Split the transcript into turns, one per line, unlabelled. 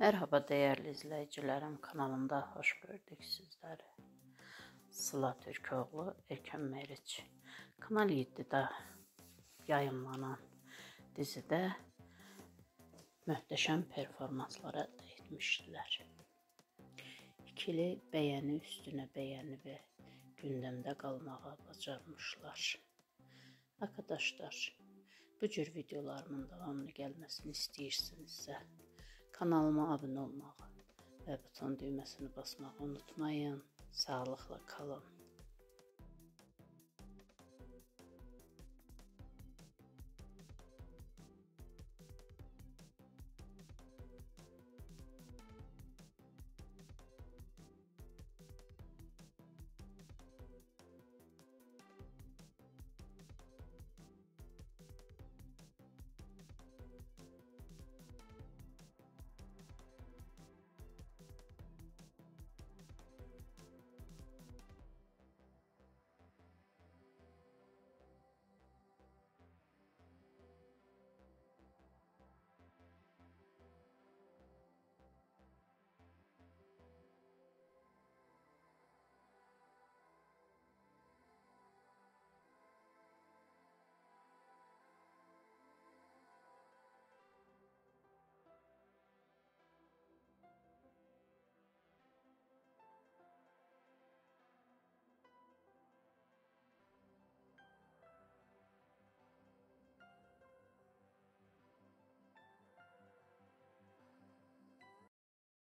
Merhaba değerli izleyicilerim, kanalımda hoş gördük sizleri. Sıla Türkoğlu, Erkən Meriç. Kanal 7'də yayınlanan dizide möhtəşəm performanslar əldə etmişdilər. İkili bəyəni üstünə bəyəni və gündəmdə qalmağa bacarmışlar. Arkadaşlar, bu cür videolarımın davamlı gəlməsini istəyirsinizsə, kanalıma abunə olmağı və buton düyməsini basmağı unutmayın. Sağlıqla kalın.